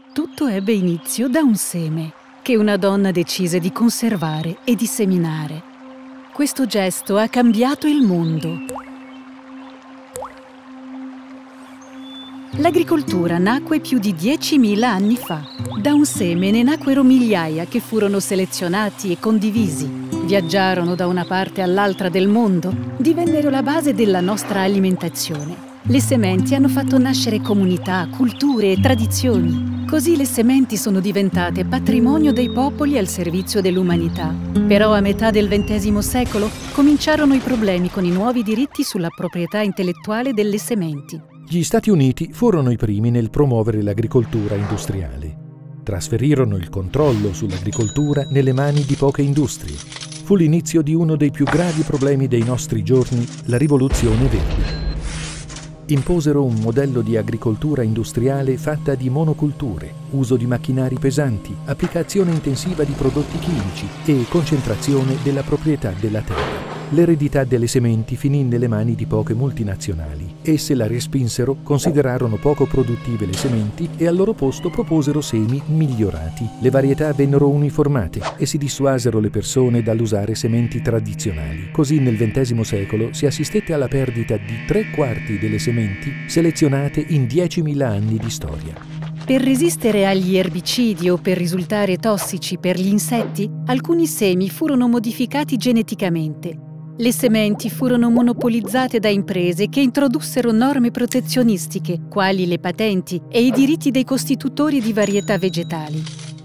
Tutto ebbe inizio da un seme che una donna decise di conservare e disseminare. Questo gesto ha cambiato il mondo. L'agricoltura nacque più di 10.000 anni fa. Da un seme ne nacquero migliaia che furono selezionati e condivisi. Viaggiarono da una parte all'altra del mondo, divennero la base della nostra alimentazione. Le sementi hanno fatto nascere comunità, culture e tradizioni. Così le sementi sono diventate patrimonio dei popoli al servizio dell'umanità. Però a metà del XX secolo cominciarono i problemi con i nuovi diritti sulla proprietà intellettuale delle sementi. Gli Stati Uniti furono i primi nel promuovere l'agricoltura industriale. Trasferirono il controllo sull'agricoltura nelle mani di poche industrie. Fu l'inizio di uno dei più gravi problemi dei nostri giorni, la rivoluzione verde. Imposero un modello di agricoltura industriale fatta di monoculture, uso di macchinari pesanti, applicazione intensiva di prodotti chimici e concentrazione della proprietà della terra. L'eredità delle sementi finì nelle mani di poche multinazionali. Esse la respinsero, considerarono poco produttive le sementi e al loro posto proposero semi migliorati. Le varietà vennero uniformate e si dissuasero le persone dall'usare sementi tradizionali. Così nel XX secolo si assistette alla perdita di 3/4 delle sementi selezionate in 10.000 anni di storia. Per resistere agli erbicidi o per risultare tossici per gli insetti, alcuni semi furono modificati geneticamente. Le sementi furono monopolizzate da imprese che introdussero norme protezionistiche, quali le patenti e i diritti dei costitutori di varietà vegetali.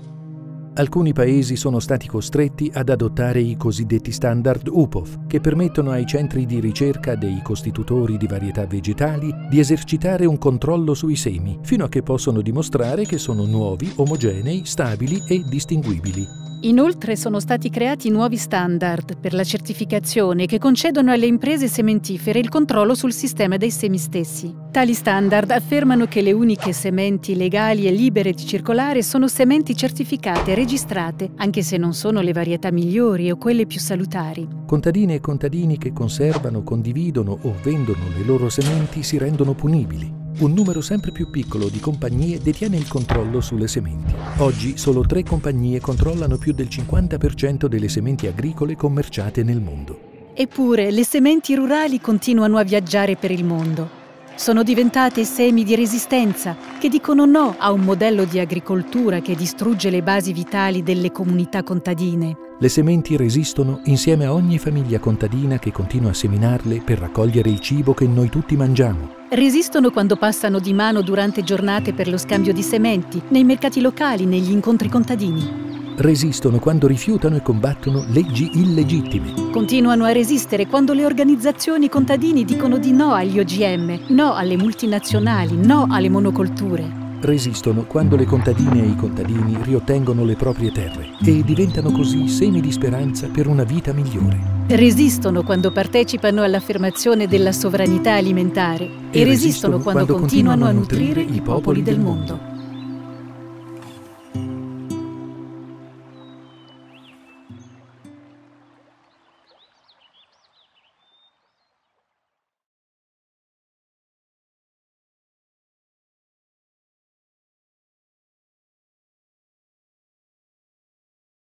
Alcuni paesi sono stati costretti ad adottare i cosiddetti standard UPOV, che permettono ai centri di ricerca dei costitutori di varietà vegetali di esercitare un controllo sui semi, fino a che possono dimostrare che sono nuovi, omogenei, stabili e distinguibili. Inoltre sono stati creati nuovi standard per la certificazione che concedono alle imprese sementifere il controllo sul sistema dei semi stessi. Tali standard affermano che le uniche sementi legali e libere di circolare sono sementi certificate e registrate, anche se non sono le varietà migliori o quelle più salutari. Contadine e contadini che conservano, condividono o vendono le loro sementi si rendono punibili. Un numero sempre più piccolo di compagnie detiene il controllo sulle sementi. Oggi solo 3 compagnie controllano più del 50% delle sementi agricole commerciate nel mondo. Eppure le sementi rurali continuano a viaggiare per il mondo. Sono diventate semi di resistenza che dicono no a un modello di agricoltura che distrugge le basi vitali delle comunità contadine. Le sementi resistono insieme a ogni famiglia contadina che continua a seminarle per raccogliere il cibo che noi tutti mangiamo. Resistono quando passano di mano durante giornate per lo scambio di sementi, nei mercati locali, negli incontri contadini. Resistono quando rifiutano e combattono leggi illegittime. Continuano a resistere quando le organizzazioni contadini dicono di no agli OGM, no alle multinazionali, no alle monocolture. Resistono quando le contadine e i contadini riottengono le proprie terre e diventano così semi di speranza per una vita migliore. Resistono quando partecipano all'affermazione della sovranità alimentare e resistono quando continuano a nutrire i popoli del mondo.